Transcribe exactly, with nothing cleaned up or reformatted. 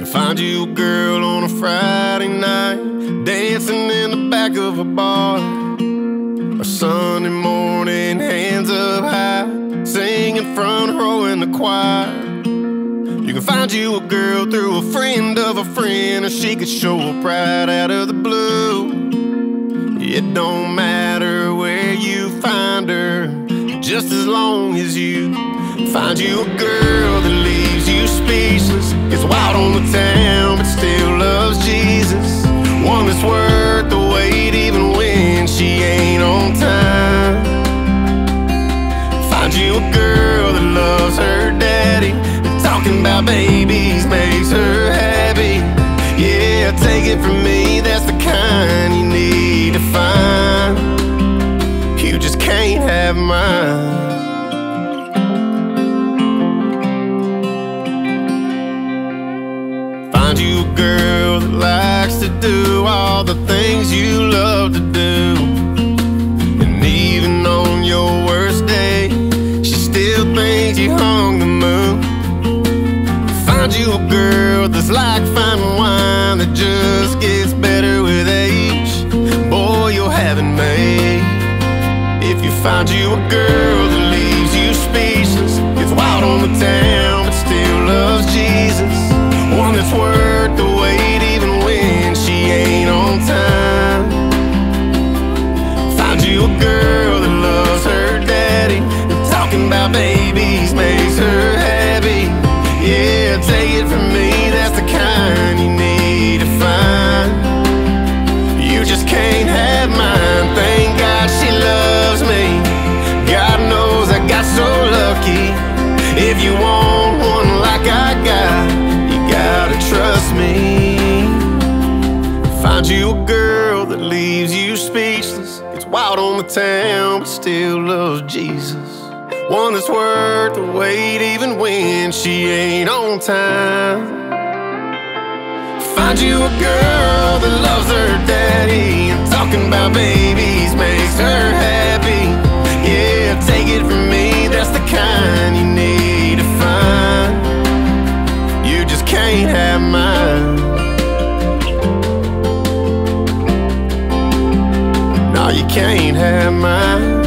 Find you a girl on a Friday night, dancing in the back of a bar, or Sunday morning, hands up high, singing front row in the choir. You can find you a girl through a friend of a friend, or she could show up right out of the blue. It don't matter where you find her, just as long as you find you a girl that leaves you speechless, gets wild on the town but still loves Jesus. One that's worth the wait even when she ain't on time. Find you a girl that loves her daddy, and talking about babies makes her happy. Yeah, take it from me, that's the kind you need to find. You just can't have mine. Find you a girl that likes to do all the things you love to do, and even on your worst day, she still thinks you hung the moon. Find you a girl that's like fine wine that just gets better with age. Boy, you'll have it made if you find you a girl that leaves you speechless, gets wild on the town but still loves Jesus. One that's worth the wait even when she ain't on time. Find you a girl that loves her daddy, and talking about babies makes her happy. Yeah, take it from me, that's the kind you need to find. You just can't have mine. Thank God she loves me, God knows I got so lucky. If you want one like I got, gotta trust me. Find you a girl that leaves you speechless, gets wild on the town but still loves Jesus. One that's worth the wait even when she ain't on time. Find you a girl that loves her daddy, and talking about babies makes her happy. Yeah, take it from me, that's the kind you need to find. You just can't have mine. No, you can't have mine.